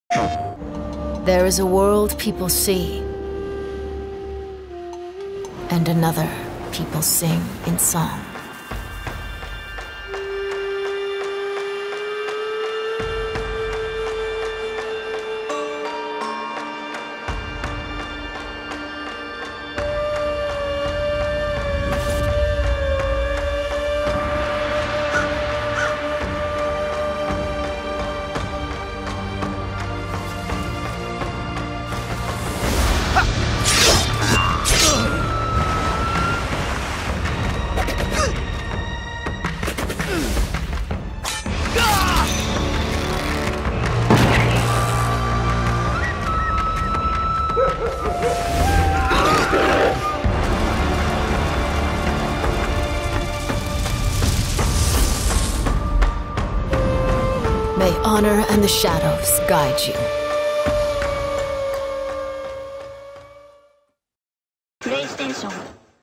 There is a world people see, and another people sing in song. May honor and the shadows guide you. PlayStation